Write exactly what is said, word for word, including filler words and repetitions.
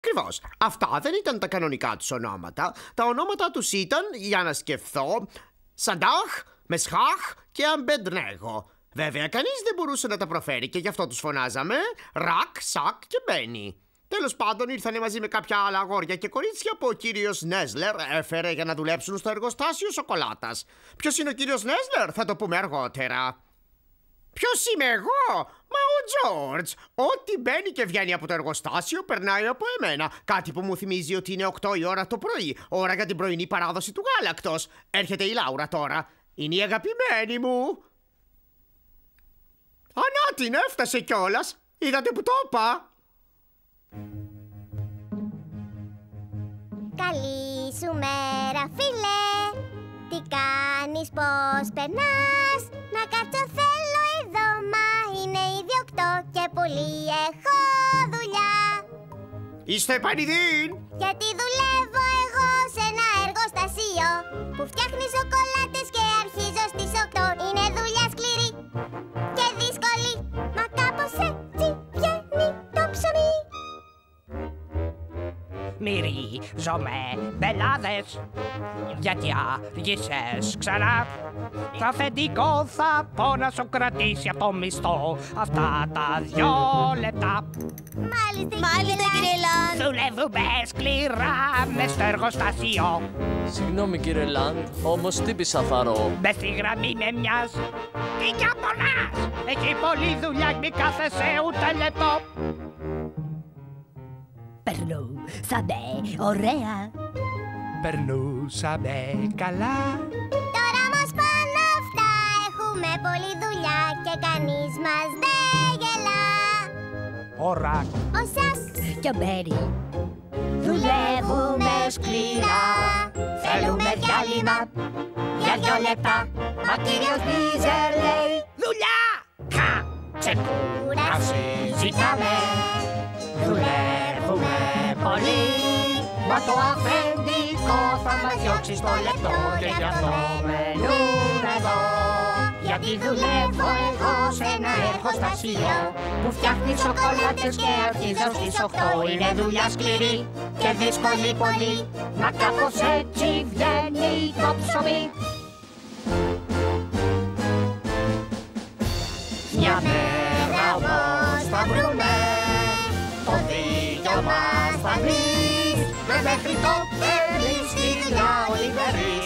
Ακριβώς. Αυτά δεν ήταν τα κανονικά τους ονόματα. Τα ονόματα τους ήταν, για να σκεφτώ, Σαντάχ, Μεσχάχ και Αμπεντνέγο. Βέβαια, κανείς δεν μπορούσε να τα προφέρει και γι' αυτό τους φωνάζαμε Ρακ, Σακ και Μπένι. Τέλος πάντων, ήρθανε μαζί με κάποια άλλα αγόρια και κορίτσια που ο κύριος Νέσλερ έφερε για να δουλέψουν στο εργοστάσιο σοκολάτας. Ποιος είναι ο κύριος Νέσλερ, θα το πούμε αργότερα. Ποιος είμαι εγώ? Μα ο Τζόρτζ. Ό,τι μπαίνει και βγαίνει από το εργοστάσιο περνάει από εμένα. Κάτι που μου θυμίζει ότι είναι οκτώ η ώρα το πρωί, ώρα για την πρωινή παράδοση του γάλακτος. Έρχεται η Λάουρα τώρα. Είναι η αγαπημένη μου. Α, να την, έφτασε κιόλας. Είδατε που το είπα? Καλή σου μέρα, φίλε. Τι κάνεις, πώς περνάς? Να κάτσω θέλω εδώ, μα είναι ήδη οκτώ και πολύ έχω δουλειά. Είστε πανηδίν. Γιατί δουλεύω εγώ σε ένα εργοστασίο που φτιάχνει σοκολάτες και αρχίζω στις οκτώ. Είναι δουλειά σκληρή και δύσκολη, μα κάπως έτσι βγαίνει το ψωμί. Μυρίζομαι μπελάδες, γιατί άργησες ξανά. Το αφεντικό θα πω να σου κρατήσει από μισθό αυτά τα δυο λεπτά. Μάλιστα, Μάλιστα κύριε Λαντ. Δουλεύουμε σκληρά μες στο εργοστάσιο. Συγγνώμη κύριε Λαντ, όμως τι πισαφαρώ. Μες στη γραμμή με μιας τι κι απολάς. Έχει πολλή δουλειά, μη κάθεσαι ούτε λεπτό. Περνούσαμε ωραία. Περνούσαμε καλά. Τώρα όμως πάνω αυτά έχουμε πολλή δουλειά και κανείς μας δεν γελά. Ο Ρακ, Ο Σακ Και ο Μπέρι. δουλεύουμε σκληρά. Θέλουμε διάλειμμα για δυο λεπτά. Μα κύριος Μπίζερ λέει δουλειά! Χα! κούραση ζητάμε. Δουλεύουμε πολύ. Μα το αφεντικό θα μας διώξει στο λεπτό και γι' αυτό μένουμε εδώ. Γιατί δουλεύω εγώ σε ένα εργοστάσιο που φτιάχνει σοκολάτες και αρχίζω στις οκτώ. Είναι δουλειά σκληρή και δύσκολη πολύ, μα κάπως έτσι βγαίνει το ψωμί. Μια μέρα όμως θα βρούμε, το δίκιο μας θα βρει, και μέχρι τότε εμείς στη δουλειά όλοι